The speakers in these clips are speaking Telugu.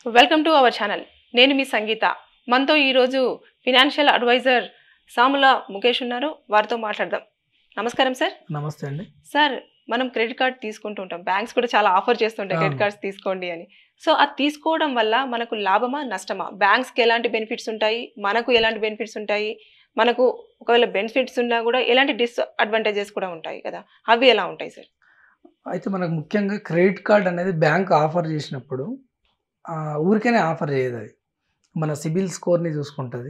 Welcome to our channel. నేను మీ సంగీత. మనతో ఈరోజు ఫినాన్షియల్ అడ్వైజర్ సాముల ముఖేష్ ఉన్నారు. వారితో మాట్లాడదాం. నమస్కారం సార్. నమస్తే అండి. సార్, మనం క్రెడిట్ కార్డ్ తీసుకుంటూ ఉంటాం. బ్యాంక్స్ కూడా చాలా ఆఫర్ చేస్తుంటాయి క్రెడిట్ కార్డ్స్ తీసుకోండి అని. సో అది తీసుకోవడం వల్ల మనకు లాభమా నష్టమా? బ్యాంక్స్కి ఎలాంటి బెనిఫిట్స్ ఉంటాయి, మనకు ఎలాంటి బెనిఫిట్స్ ఉంటాయి, మనకు ఒకవేళ బెనిఫిట్స్ ఉన్నా కూడా ఎలాంటి డిస్అడ్వాంటేజెస్ కూడా ఉంటాయి కదా, అవి ఎలా ఉంటాయి సార్? అయితే మనకు ముఖ్యంగా క్రెడిట్ కార్డ్ అనేది బ్యాంక్ ఆఫర్ చేసినప్పుడు ఊరికేనే ఆఫర్ చేయదు. అది మన సిబిల్ స్కోర్ని చూసుకుంటుంది.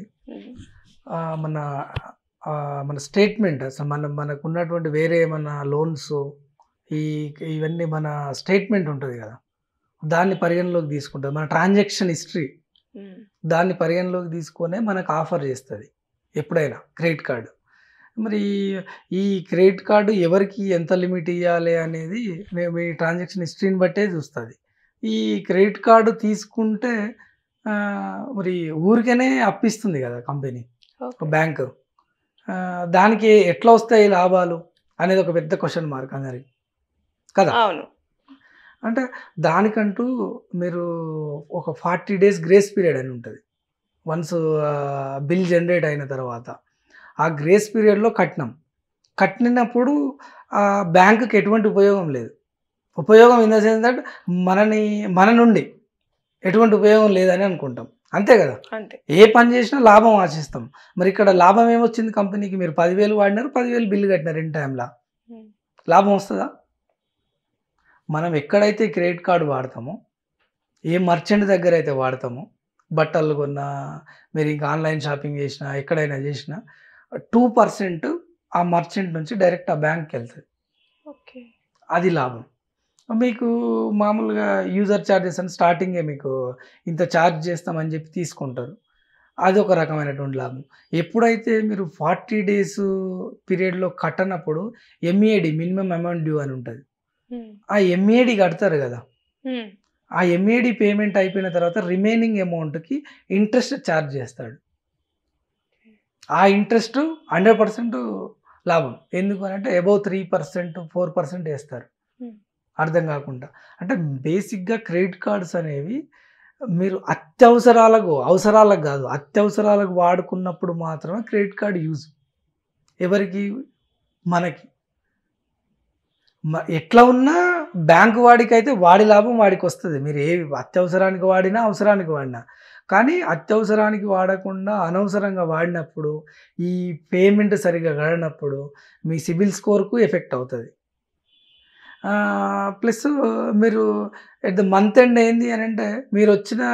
మన మన స్టేట్మెంట్ అసలు మనకు ఉన్నటువంటి వేరే మన లోన్స్ ఇవన్నీ మన స్టేట్మెంట్ ఉంటుంది కదా, దాన్ని పరిగణలోకి తీసుకుంటుంది. మన ట్రాన్సాక్షన్ హిస్టరీ దాన్ని పరిగణలోకి తీసుకొనే మనకు ఆఫర్ చేస్తుంది ఎప్పుడైనా క్రెడిట్ కార్డు. మరి ఈ క్రెడిట్ కార్డు ఎవరికి ఎంత లిమిట్ ఇవ్వాలి అనేది మీ ట్రాన్సాక్షన్ హిస్టరీని బట్టే చూస్తుంది. ఈ క్రెడిట్ కార్డు తీసుకుంటే మరి ఊరికనే అప్పిస్తుంది కదా కంపెనీ, బ్యాంకు. దానికి ఎట్లా వస్తాయి లాభాలు అనేది ఒక పెద్ద క్వశ్చన్ మార్క్ అందరికి కదా. అంటే దానికంటూ మీరు ఒక 40 days గ్రేస్ పీరియడ్ అని ఉంటుంది. వన్స్ బిల్ జనరేట్ అయిన తర్వాత ఆ గ్రేస్ పీరియడ్లో కట్టినప్పుడు బ్యాంకుకి ఎటువంటి ఉపయోగం లేదు. ఉపయోగం ఇన్ ద సెన్స్ దట్ మన నుండి ఎటువంటి ఉపయోగం లేదని అనుకుంటాం, అంతే కదా. ఏ పని చేసినా లాభం ఆశిస్తాం. మరి ఇక్కడ లాభం ఏమొచ్చింది కంపెనీకి? మీరు 10,000 వాడినారు, 10,000 బిల్లు కట్టినారు. ఇన్ టైంలో లాభం వస్తుందా? మనం ఎక్కడైతే క్రెడిట్ కార్డు వాడతామో, ఏ మర్చెంట్ దగ్గర అయితే వాడతామో, బట్టలు కొన్నా, మీరు ఇంకా ఆన్లైన్ షాపింగ్ చేసినా, ఎక్కడైనా చేసినా 2% ఆ మర్చెంట్ నుంచి డైరెక్ట్ ఆ బ్యాంక్కి వెళ్తుంది. అది లాభం. మీకు మామూలుగా యూజర్ ఛార్జెస్ అని స్టార్టింగే మీకు ఇంత ఛార్జ్ చేస్తామని చెప్పి తీసుకుంటారు. అది ఒక రకమైనటువంటి లాభం. ఎప్పుడైతే మీరు 40 days పీరియడ్లో కట్టనప్పుడు ఎంఏడి, మినిమం అమౌంట్ డ్యూ అని ఉంటుంది. ఆ ఎంఏడి కడతారు కదా, ఆ ఎంఏడి పేమెంట్ అయిపోయిన తర్వాత రిమైనింగ్ అమౌంట్కి ఇంట్రెస్ట్ ఛార్జ్ చేస్తాడు. ఆ ఇంట్రెస్ట్ 100% లాభం. ఎందుకు అని అంటే అబౌవ్ 3%, 4% వేస్తారు అర్థం కాకుండా. అంటే బేసిక్గా క్రెడిట్ కార్డ్స్ అనేవి మీరు అవసరాలకు కాదు, అత్యవసరాలకు వాడుకున్నప్పుడు మాత్రమే క్రెడిట్ కార్డ్ యూజ్. ఎవరికి? మనకి. ఎట్లా ఉన్నా బ్యాంకు వాడికి అయితే వాడి లాభం వాడికి వస్తుంది. మీరు ఏ అత్యవసరానికి వాడినా, అవసరానికి వాడినా. కానీ అత్యవసరానికి వాడకుండా అనవసరంగా వాడినప్పుడు, ఈ పేమెంట్ సరిగ్గా కడనప్పుడు మీ సిబిల్ స్కోర్కు ఎఫెక్ట్ అవుతుంది. ప్లస్ మీరు ఎట్ ద మంత్ ఎండ్ ఏంది అని అంటే మీకు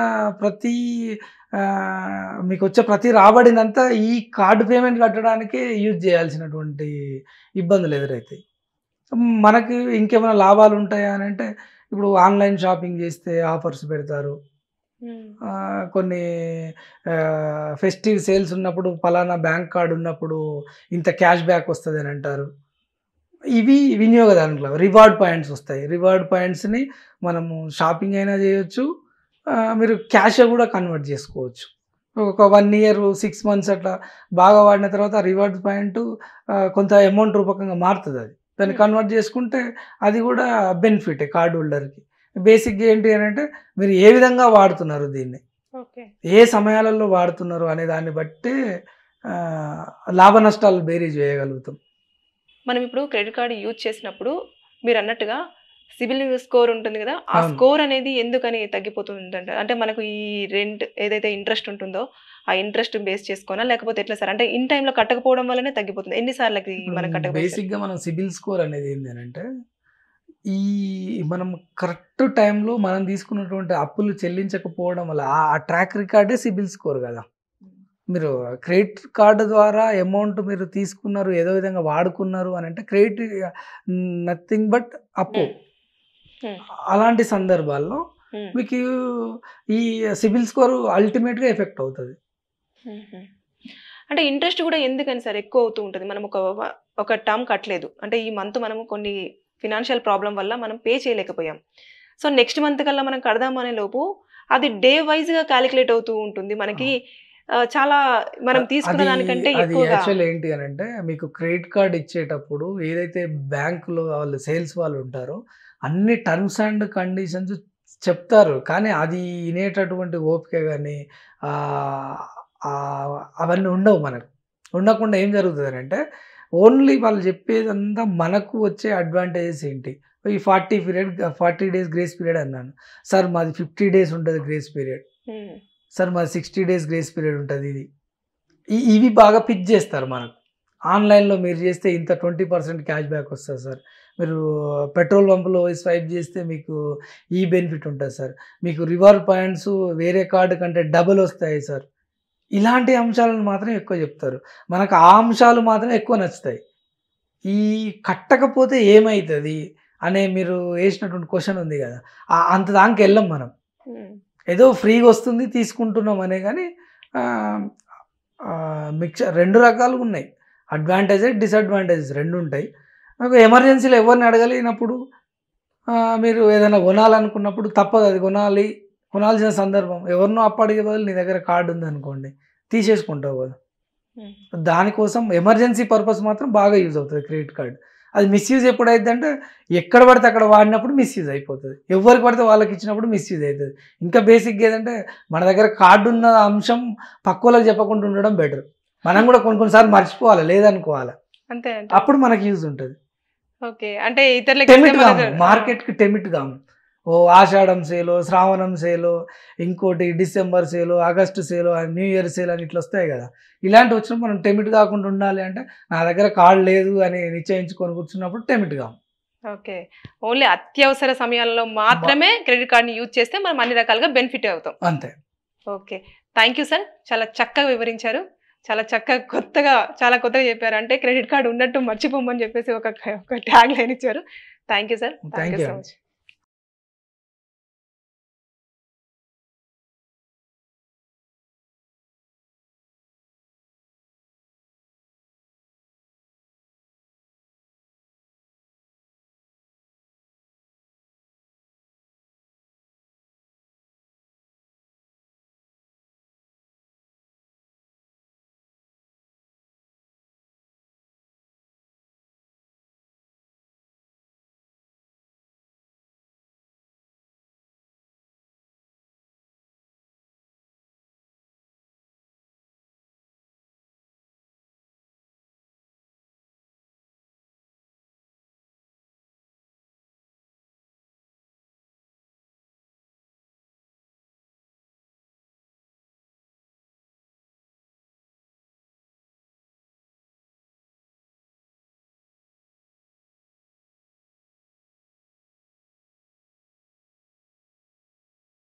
వచ్చే ప్రతి రాబడినంతా ఈ కార్డు పేమెంట్ కట్టడానికే యూజ్ చేయాల్సినటువంటి ఇబ్బందులు ఎదురవుతాయి. మనకి ఇంకేమైనా లాభాలు ఉంటాయా అని అంటే, ఇప్పుడు ఆన్లైన్ షాపింగ్ చేస్తే ఆఫర్స్ పెడతారు. కొన్ని ఫెస్టివ్ సేల్స్ ఉన్నప్పుడు పలానా బ్యాంక్ కార్డు ఉన్నప్పుడు ఇంత క్యాష్ బ్యాక్ వస్తుంది అని అంటారు. ఇవి వినియోగదారుల రివార్డ్ పాయింట్స్ వస్తాయి. రివార్డ్ పాయింట్స్ని మనము షాపింగ్ అయినా చేయొచ్చు, మీరు క్యాష్ కూడా కన్వర్ట్ చేసుకోవచ్చు. ఒక 1 year 6 months అట్లా బాగా వాడిన తర్వాత రివార్డ్ పాయింట్ కొంత అమౌంట్ రూపకంగా మారుతుంది. అది దాన్ని కన్వర్ట్ చేసుకుంటే అది కూడా బెనిఫిటే కార్డు హోల్డర్కి. బేసిక్గా ఏంటి అని అంటే మీరు ఏ విధంగా వాడుతున్నారు, దీన్ని ఏ సమయాలలో వాడుతున్నారు అనే దాన్ని బట్టే లాభ నష్టాలు బేరీజ్ చేయగలుగుతాం. మనం ఇప్పుడు క్రెడిట్ కార్డు యూజ్ చేసినప్పుడు మీరు అన్నట్టుగా సిబిల్ స్కోర్ ఉంటుంది కదా, ఆ స్కోర్ అనేది ఎందుకని తగ్గిపోతుందంటే, అంటే మనకు ఈ రెంట్ ఏదైతే ఇంట్రెస్ట్ ఉంటుందో ఆ ఇంట్రెస్ట్ బేస్ చేసుకోనా, లేకపోతే ఎట్లా సార్? అంటే ఇన్ టైంలో కట్టకపోవడం వల్లనే తగ్గిపోతుంది. ఎన్నిసార్లకి మనం కట్టకపోతే? బేసిక్గా మనం సిబిల్ స్కోర్ అనేది ఏంటి అంటే, మనం కరెక్ట్ టైంలో మనం తీసుకున్నటువంటి అప్పులు చెల్లించకపోవడం వల్ల ఆ ట్రాక్ రికార్డే సిబిల్ స్కోర్ కదా. మీరు క్రెడిట్ కార్డు ద్వారా అమౌంట్ మీరు తీసుకున్నారు, ఏదో విధంగా వాడుకున్నారు అని అంటే క్రెడిట్ నథింగ్ బట్ అప్పు. అలాంటి సందర్భాల్లో మీకు ఈ సిబిల్ స్కోర్ అల్టిమేట్గా ఎఫెక్ట్ అవుతుంది. అంటే ఇంట్రెస్ట్ కూడా ఎందుకని సార్ ఎక్కువ అవుతూ ఉంటుంది? మనం ఒక టర్మ్ కట్టలేదు అంటే, ఈ మంత్ మనము కొన్ని ఫినాన్షియల్ ప్రాబ్లం వల్ల మనం పే చేయలేకపోయాం. సో నెక్స్ట్ మంత్ కల్లా మనం కడదామనే లోపు అది డే వైజ్గా క్యాలిక్యులేట్ అవుతూ ఉంటుంది మనకి. చాలా మనం తీసుకున్న దానికంటే ఎక్కువగా. యాక్చువల్ ఏంటి అని అంటే, మీకు క్రెడిట్ కార్డ్ ఇచ్చేటప్పుడు ఏదైతే బ్యాంకులో వాళ్ళు సేల్స్ వాళ్ళు ఉంటారో అన్ని టర్మ్స్ అండ్ కండిషన్స్ చెప్తారు కానీ అది వినేటటువంటి ఓపిక కానీ అవన్నీ ఉండవు మనకు. ఉండకుండా ఏం జరుగుతుంది అంటే ఓన్లీ వాళ్ళు చెప్పేదంతా మనకు వచ్చే అడ్వాంటేజెస్ ఏంటి, ఈ 40 డేస్ గ్రేస్ పీరియడ్ అన్నాను సార్, మాది 50 డేస్ ఉంటుంది గ్రేస్ పీరియడ్, సార్ మాది 60 డేస్ గ్రేస్ పీరియడ్ ఉంటుంది. ఇవి బాగా పిచ్ చేస్తారు మనకు. ఆన్లైన్లో మీరు చేస్తే ఇంత 20% క్యాష్ బ్యాక్ వస్తుంది సార్, మీరు పెట్రోల్ పంపులో స్వైప్ చేస్తే మీకు ఈ బెనిఫిట్ ఉంటుంది సార్, మీకు రివార్డ్ పాయింట్స్ వేరే కార్డు కంటే డబుల్ వస్తాయి సార్. ఇలాంటి అంశాలను మాత్రం ఎక్కువ చెప్తారు. మనకు ఆ అంశాలు మాత్రం ఎక్కువ నచ్చుతాయి. ఈ కట్టకపోతే ఏమవుతుంది అనే మీరు వేసినటువంటి క్వశ్చన్ ఉంది కదా, అంత దానికి వెళ్ళం మనం. ఏదో ఫ్రీగా వస్తుంది తీసుకుంటున్నాం అనే కానీ మిక్చర్ 2 రకాలుగా ఉన్నాయి. అడ్వాంటేజెస్ డిసడ్వాంటేజెస్ 2 ఉంటాయి. నాకు ఎమర్జెన్సీలో ఎవరిని అడగలేనప్పుడు మీరు ఏదైనా కొనాలనుకున్నప్పుడు తప్పదు, అది కొనాల్సిన సందర్భం, ఎవరినో అప్పడిగే బదులు నీ దగ్గర కార్డు ఉందనుకోండి తీసేసుకుంటావు కదా. దానికోసం ఎమర్జెన్సీ పర్పస్ మాత్రం బాగా యూజ్ అవుతుంది క్రెడిట్ కార్డు. అది మిస్యూజ్ ఎప్పుడైతే అంటే ఎక్కడ పడితే అక్కడ వాడినప్పుడు మిస్యూజ్ అయిపోతుంది, ఎవరికి పడితే వాళ్ళకి ఇచ్చినప్పుడు మిస్యూజ్ అవుతుంది. ఇంకా బేసిక్గా ఏదంటే మన దగ్గర కార్డు ఉన్న అంశం పక్క వాళ్ళకి చెప్పకుండా ఉండడం బెటర్. మనం కూడా కొన్నిసార్లు మర్చిపోవాలి లేదనుకోవాలి, అంతే అప్పుడు మనకి యూజ్ ఉంటుంది. ఓకే, అంటే ఇతరులకి మార్కెట్కి టెమిట్ కాము. ఓ ఆషాఢం సేలో, శ్రావణం సేలో, ఇంకోటి డిసెంబర్ సేలో, ఆగస్టు సేలో, న్యూ ఇయర్ సేల్ అని ఇట్లా వస్తాయి కదా. ఇలాంటి వచ్చినప్పుడు మనం టెమిట్ కాకుండా ఉండాలి అంటే నా దగ్గర కార్డు లేదు అని నిశ్చయించుకొని కూర్చున్నప్పుడు టెమిట్ కాము. ఓకే, ఓన్లీ అత్యవసర సమయాల్లో మాత్రమే క్రెడిట్ కార్డ్ని యూజ్ చేస్తే మనం అన్ని రకాలుగా బెనిఫిట్ అవుతాం, అంతే. ఓకే, థ్యాంక్ యూ సార్, చాలా చక్కగా వివరించారు, చాలా చక్కగా చాలా కొత్తగా చెప్పారు. అంటే క్రెడిట్ కార్డు ఉన్నట్టు మర్చిపోమని చెప్పేసి ఒక ట్యాగ్ లైన్ ఇచ్చారు. Thank you sir, thank you so much.